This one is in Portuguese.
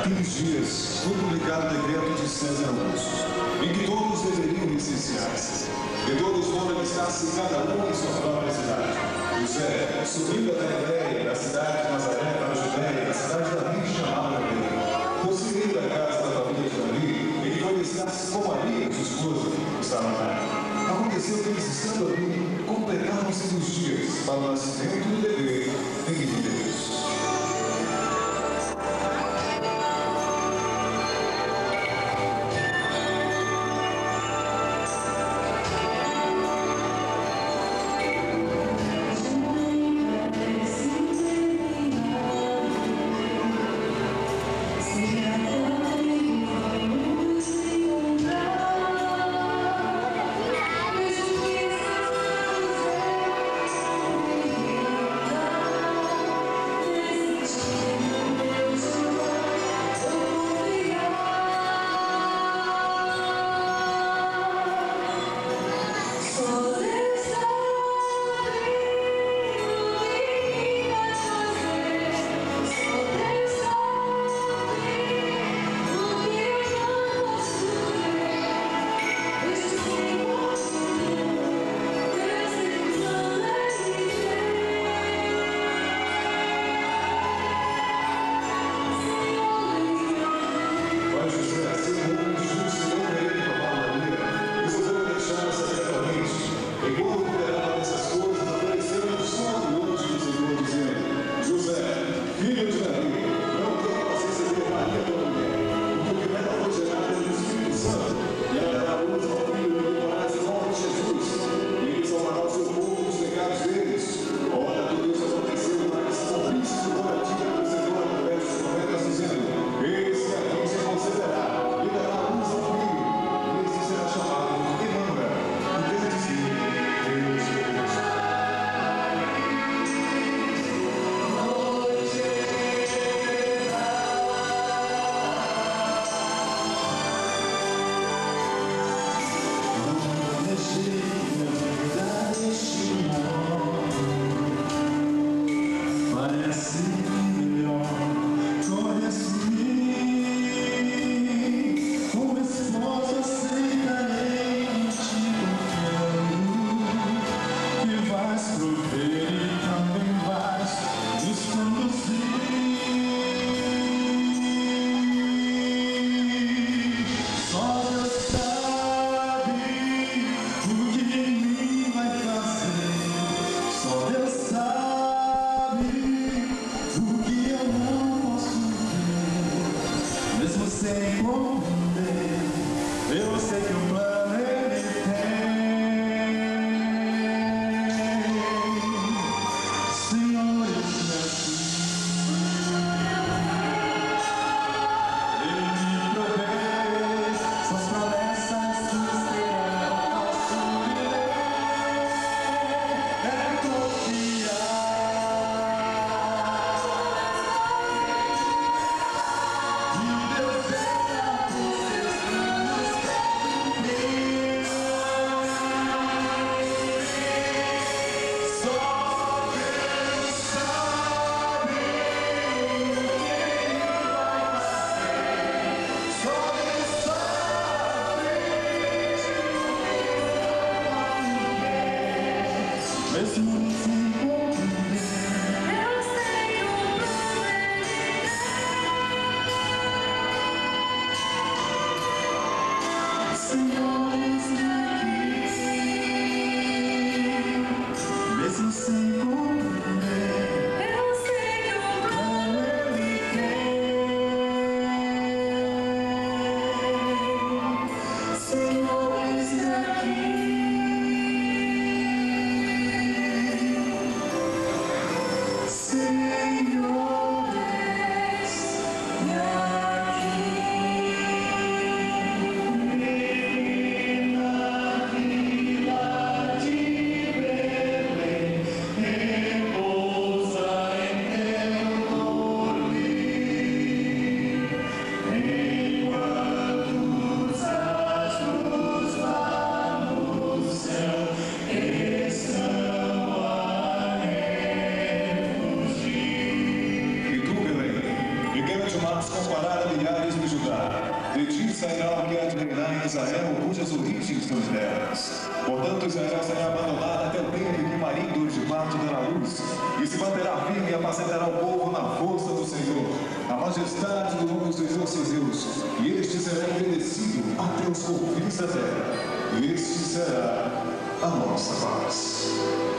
naqueles dias foi publicado o decreto de César Augusto, em que todos deveriam licenciar-se, e todos foram alistar-se cada um em sua própria cidade. José, subindo da Galiléia, da cidade de Nazaré para a Judéia, da cidade de Davi, chamada Belém, prosseguindo a casa da família de Davi, em que foi alistar-se com Maria, sua esposa, que estava lá. Aconteceu que eles, estando ali, completaram-se os dias para o nascimento do bebê em vida de Deus. Eu sei que o plano ele tem, Senhor, esse Ele me provê, suas promessas susterão nosso viver, é confiar. E Deus é De ti sairá o que há de reinar em Israel, cujas origens são eternas. Portanto, Israel será abandonado até o tempo em que marido de parto dará luz, e se manterá firme e apacentará o povo na força do Senhor, na majestade do nome do Senhor, seu Deus, e este será engrandecido até os confins da terra, e este será a nossa paz.